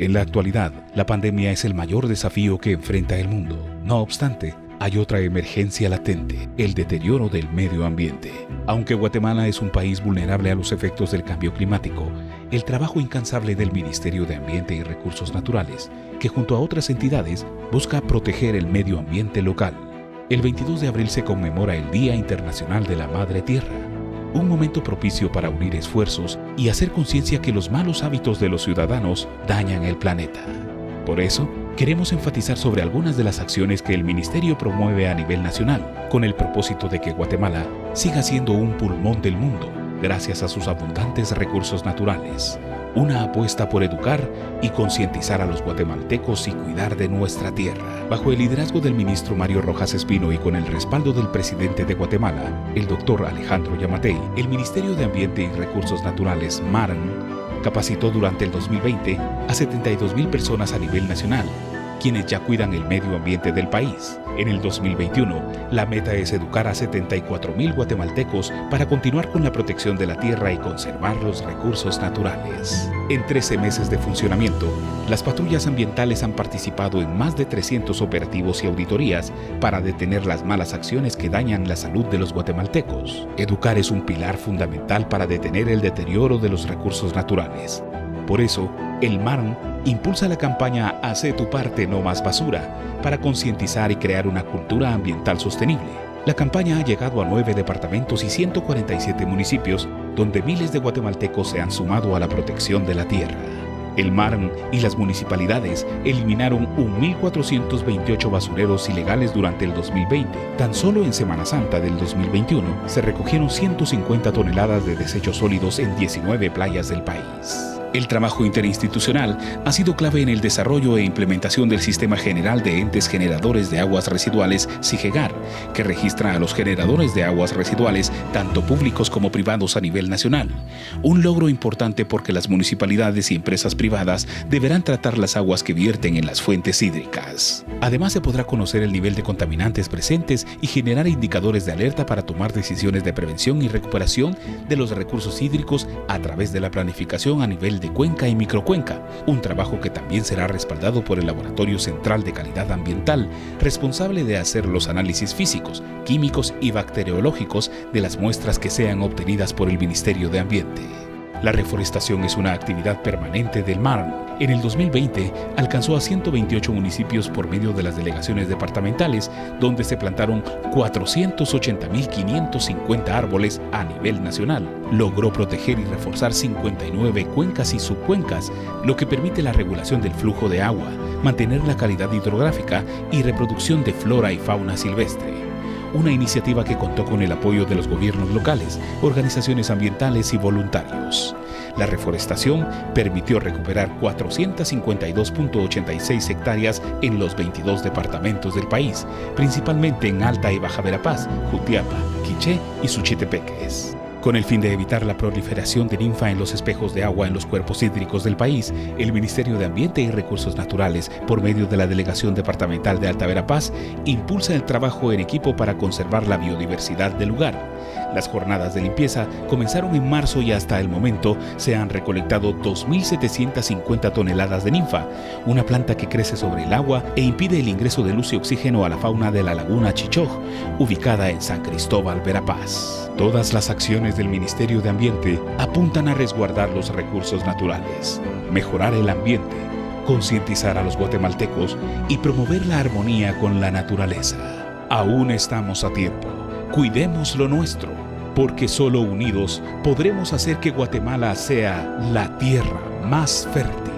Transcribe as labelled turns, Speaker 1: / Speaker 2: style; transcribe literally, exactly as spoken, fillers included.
Speaker 1: En la actualidad, la pandemia es el mayor desafío que enfrenta el mundo. No obstante, hay otra emergencia latente, el deterioro del medio ambiente. Aunque Guatemala es un país vulnerable a los efectos del cambio climático, el trabajo incansable del Ministerio de Ambiente y Recursos Naturales, que junto a otras entidades busca proteger el medio ambiente local. El veintidós de abril se conmemora el Día Internacional de la Madre Tierra, un momento propicio para unir esfuerzos y hacer conciencia que los malos hábitos de los ciudadanos dañan el planeta. Por eso, queremos enfatizar sobre algunas de las acciones que el Ministerio promueve a nivel nacional, con el propósito de que Guatemala siga siendo un pulmón del mundo, gracias a sus abundantes recursos naturales. Una apuesta por educar y concientizar a los guatemaltecos y cuidar de nuestra tierra. Bajo el liderazgo del ministro Mario Rojas Espino y con el respaldo del presidente de Guatemala, el doctor Alejandro Yamatei, el Ministerio de Ambiente y Recursos Naturales, MARN, capacitó durante el dos mil veinte a setenta y dos mil personas a nivel nacional, quienes ya cuidan el medio ambiente del país. En el dos mil veintiuno, la meta es educar a setenta y cuatro mil guatemaltecos para continuar con la protección de la tierra y conservar los recursos naturales. En trece meses de funcionamiento, las patrullas ambientales han participado en más de trescientos operativos y auditorías para detener las malas acciones que dañan la salud de los guatemaltecos. Educar es un pilar fundamental para detener el deterioro de los recursos naturales. Por eso, el MARN impulsa la campaña Hacé tu parte, no más basura, para concientizar y crear una cultura ambiental sostenible. La campaña ha llegado a nueve departamentos y ciento cuarenta y siete municipios, donde miles de guatemaltecos se han sumado a la protección de la tierra. El MARN y las municipalidades eliminaron mil cuatrocientos veintiocho basureros ilegales durante el dos mil veinte. Tan solo en Semana Santa del dos mil veintiuno se recogieron ciento cincuenta toneladas de desechos sólidos en diecinueve playas del país. El trabajo interinstitucional ha sido clave en el desarrollo e implementación del Sistema General de Entes Generadores de Aguas Residuales, SIGEGAR, que registra a los generadores de aguas residuales, tanto públicos como privados a nivel nacional. Un logro importante porque las municipalidades y empresas privadas deberán tratar las aguas que vierten en las fuentes hídricas. Además, se podrá conocer el nivel de contaminantes presentes y generar indicadores de alerta para tomar decisiones de prevención y recuperación de los recursos hídricos a través de la planificación a nivel de cuenca y microcuenca, un trabajo que también será respaldado por el Laboratorio Central de Calidad Ambiental, responsable de hacer los análisis físicos, químicos y bacteriológicos de las muestras que sean obtenidas por el Ministerio de Ambiente. La reforestación es una actividad permanente del MARN. En el dos mil veinte alcanzó a ciento veintiocho municipios por medio de las delegaciones departamentales, donde se plantaron cuatrocientos ochenta mil quinientos cincuenta árboles a nivel nacional. Logró proteger y reforzar cincuenta y nueve cuencas y subcuencas, lo que permite la regulación del flujo de agua, mantener la calidad hidrográfica y reproducción de flora y fauna silvestre. Una iniciativa que contó con el apoyo de los gobiernos locales, organizaciones ambientales y voluntarios. La reforestación permitió recuperar cuatrocientos cincuenta y dos punto ochenta y seis hectáreas en los veintidós departamentos del país, principalmente en Alta y Baja Verapaz, Jutiapa, Quiché y Suchitepeques. Con el fin de evitar la proliferación de ninfa en los espejos de agua en los cuerpos hídricos del país, el Ministerio de Ambiente y Recursos Naturales, por medio de la Delegación Departamental de Alta Verapaz, impulsa el trabajo en equipo para conservar la biodiversidad del lugar. Las jornadas de limpieza comenzaron en marzo y hasta el momento se han recolectado dos mil setecientas cincuenta toneladas de ninfa, una planta que crece sobre el agua e impide el ingreso de luz y oxígeno a la fauna de la laguna Chichoj, ubicada en San Cristóbal, Verapaz. Todas las acciones del Ministerio de Ambiente apuntan a resguardar los recursos naturales, mejorar el ambiente, concientizar a los guatemaltecos y promover la armonía con la naturaleza. Aún estamos a tiempo. Cuidemos lo nuestro, porque solo unidos podremos hacer que Guatemala sea la tierra más fértil.